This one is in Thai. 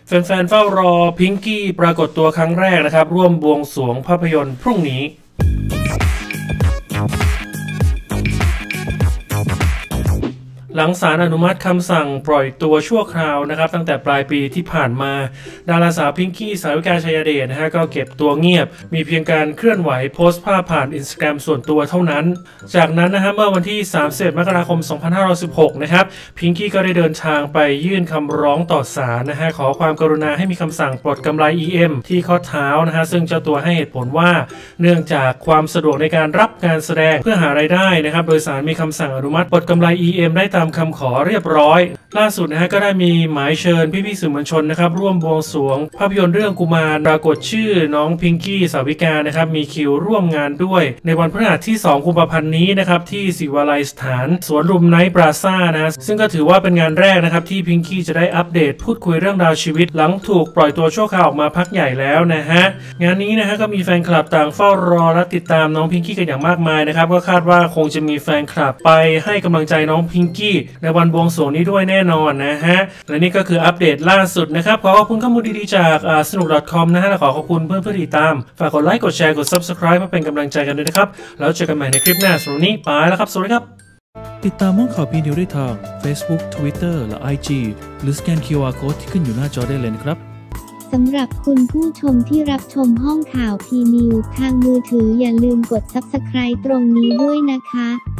แฟนๆเฝ้ารอพิงกี้ปรากฏตัวครั้งแรกนะครับร่วมบวงสรวงภาพยนตร์พรุ่งนี้หลังศาลอนุมัติคำสั่งปล่อยตัวชั่วคราวนะครับตั้งแต่ปลายปีที่ผ่านมาดาราสาวพิงกี้สาวิกาชัยเดชนะฮะก็เก็บตัวเงียบมีเพียงการเคลื่อนไหวโพสต์ภาพผ่าน Instagram ส่วนตัวเท่านั้นจากนั้นนะฮะเมื่อวันที่31 มกราคม 2516 นะครับพิงกี้ก็ได้เดินทางไปยื่นคำร้องต่อศาลนะฮะขอความกรุณาให้มีคำสั่งปลดกำไร EM ที่ข้อเท้านะฮะซึ่งเจ้าตัวให้เหตุผลว่าเนื่องจากความสะดวกในการรับการแสดงเพื่อหารายได้นะครับโดยศาลมีคำสั่งอนุมัติปลดกำไร EM ได้ตามคำขอเรียบร้อยล่าสุดนะฮะก็ได้มีหมายเชิญพี่ๆสื่อมวลชนนะครับร่วมบวงสรวงภาพยนตร์เรื่องกุมารปรากฏชื่อน้องพิงกี้สาวิกานะครับมีคิวร่วมงานด้วยในวันพฤหัสที่2 กุมภาพันธ์นี้นะครับที่ศิวาลัยสถานสวนลุมไนท์ปราซ่านะซึ่งก็ถือว่าเป็นงานแรกนะครับที่พิงกี้จะได้อัปเดตพูดคุยเรื่องราวชีวิตหลังถูกปล่อยตัวชั่วคราวออกมาพักใหญ่แล้วนะฮะงานนี้นะฮะก็มีแฟนคลับต่างเฝ้ารอและติดตามน้องพิงกี้กันอย่างมากมายนะครับก็คาดว่าคงจะมีแฟนคลับไปให้กำลังใจน้องพิงกี้ในวันบวงสรวงนี้ด้วยแน่นอนนะฮะและนี่ก็คืออัปเดตล่าสุดนะครับขอขอบคุณข้อมูลดีๆจากสนุก .com นะฮะและขอขอบคุณเพื่อนๆที่ติดตามฝากกดไลค์กดแชร์กด Subscribe เพื่อเป็นกำลังใจกันด้วยนะครับแล้วเจอกันใหม่ในคลิปหน้าสำหรับวันนี้ไปแล้วครับสวัสดีครับติดตามห้องข่าวพีนิวได้ทาง Facebook Twitter และ IG หรือสแกน QR Code ที่ขึ้นอยู่หน้าจอได้เลยนะครับสำหรับคุณผู้ชมที่รับชมห้องข่าวพีนิวทางมือถืออย่าลืมกด Subscribe ตรงนี้ด้วยนะคะ